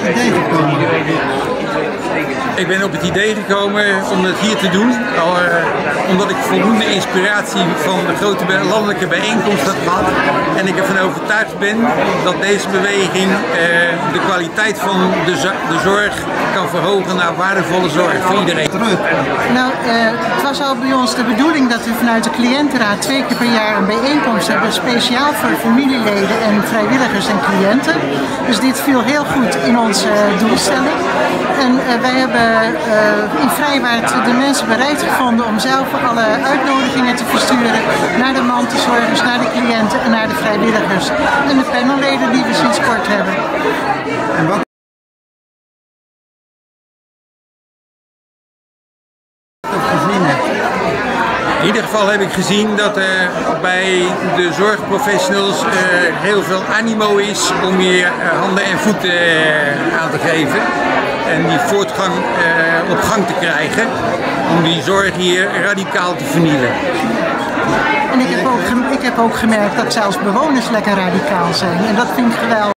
idee gekomen? Ik ben op het idee gekomen om het hier te doen, omdat ik voldoende inspiratie van de grote landelijke bijeenkomst heb gehad. En ik ervan overtuigd ben dat deze beweging de kwaliteit van de zorg kan verhogen naar waardevolle zorg voor iedereen. Nou, het was al bij ons de bedoeling dat we vanuit de cliëntenraad 2 keer per jaar een bijeenkomst hebben, speciaal voor familieleden en vrijwilligers en cliënten. Dus dit viel heel goed in onze doelstelling. En wij hebben in Vrijwaard de mensen bereid gevonden om zelf alle uitnodigingen te versturen naar de mantelzorgers, naar de cliënten en naar de vrijwilligers. En de panelleden die we sinds kort hebben. En wat gezien hebt? In ieder geval heb ik gezien dat er bij de zorgprofessionals heel veel animo is om hier handen en voeten aan te geven. En die voortgang op gang te krijgen om die zorg hier radicaal te vernieuwen. En ik heb ook gemerkt dat zelfs bewoners lekker radicaal zijn. En dat vind ik geweldig.